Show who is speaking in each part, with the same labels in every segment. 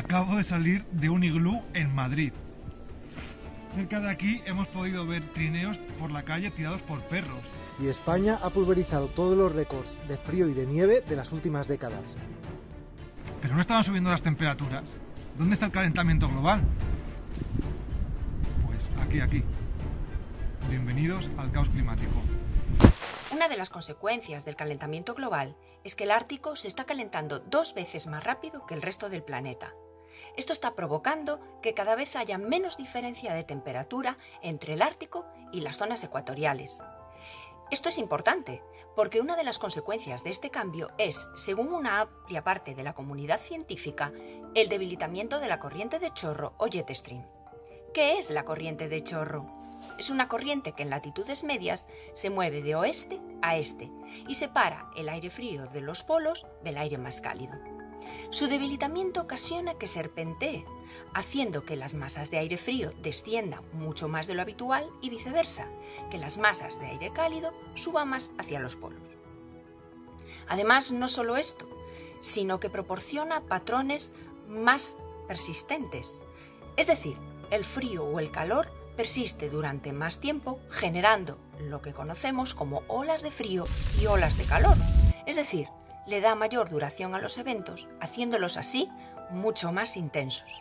Speaker 1: Acabo de salir de un iglú en Madrid. Cerca de aquí hemos podido ver trineos por la calle tirados por perros.
Speaker 2: Y España ha pulverizado todos los récords de frío y de nieve de las últimas décadas.
Speaker 1: Pero no estaban subiendo las temperaturas. ¿Dónde está el calentamiento global? Pues aquí. Bienvenidos al caos climático.
Speaker 3: Una de las consecuencias del calentamiento global es que el Ártico se está calentando 2 veces más rápido que el resto del planeta. Esto está provocando que cada vez haya menos diferencia de temperatura entre el Ártico y las zonas ecuatoriales. Esto es importante porque una de las consecuencias de este cambio es, según una amplia parte de la comunidad científica, el debilitamiento de la corriente de chorro o jet stream. ¿Qué es la corriente de chorro? Es una corriente que en latitudes medias se mueve de oeste a este y separa el aire frío de los polos del aire más cálido. Su debilitamiento ocasiona que serpentee, haciendo que las masas de aire frío desciendan mucho más de lo habitual y viceversa, que las masas de aire cálido suban más hacia los polos. Además, no solo esto, sino que proporciona patrones más persistentes. Es decir, el frío o el calor persiste durante más tiempo, generando lo que conocemos como olas de frío y olas de calor. Es decir, le da mayor duración a los eventos, haciéndolos así mucho más intensos.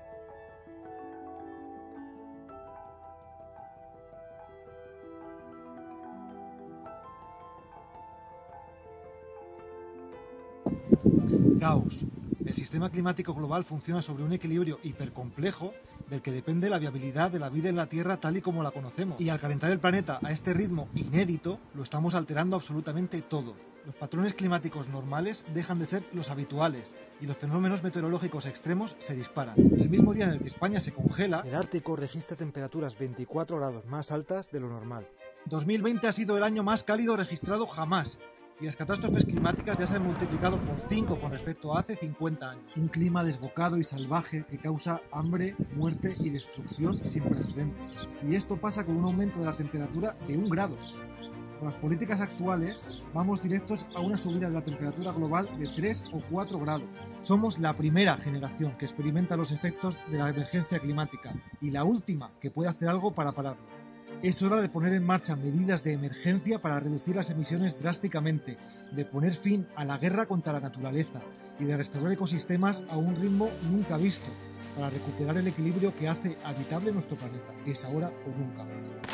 Speaker 2: Caos. El sistema climático global funciona sobre un equilibrio hipercomplejo del que depende la viabilidad de la vida en la Tierra tal y como la conocemos. Y al calentar el planeta a este ritmo inédito, lo estamos alterando absolutamente todo. Los patrones climáticos normales dejan de ser los habituales y los fenómenos meteorológicos extremos se disparan. El mismo día en el que España se congela, el Ártico registra temperaturas 24 grados más altas de lo normal. 2020 ha sido el año más cálido registrado jamás. Y las catástrofes climáticas ya se han multiplicado por 5 con respecto a hace 50 años. Un clima desbocado y salvaje que causa hambre, muerte y destrucción sin precedentes. Y esto pasa con un aumento de la temperatura de 1 grado. Con las políticas actuales vamos directos a una subida de la temperatura global de 3 o 4 grados. Somos la primera generación que experimenta los efectos de la emergencia climática y la última que puede hacer algo para pararlo. Es hora de poner en marcha medidas de emergencia para reducir las emisiones drásticamente, de poner fin a la guerra contra la naturaleza y de restaurar ecosistemas a un ritmo nunca visto, para recuperar el equilibrio que hace habitable nuestro planeta. Es ahora o nunca.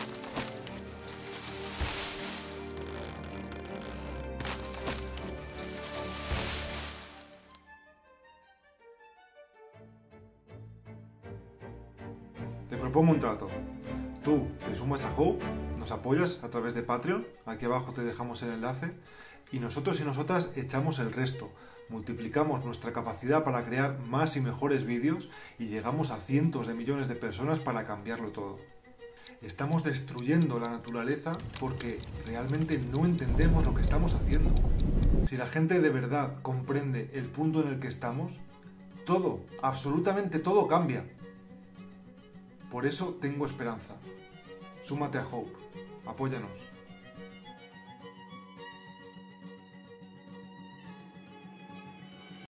Speaker 4: Te propongo un trato. Tú te sumas a Hope, nos apoyas a través de Patreon, aquí abajo te dejamos el enlace, y nosotros y nosotras echamos el resto, multiplicamos nuestra capacidad para crear más y mejores vídeos y llegamos a cientos de millones de personas para cambiarlo todo. Estamos destruyendo la naturaleza porque realmente no entendemos lo que estamos haciendo. Si la gente de verdad comprende el punto en el que estamos, todo, absolutamente todo cambia. Por eso tengo esperanza. Súmate a Hope. Apóyanos.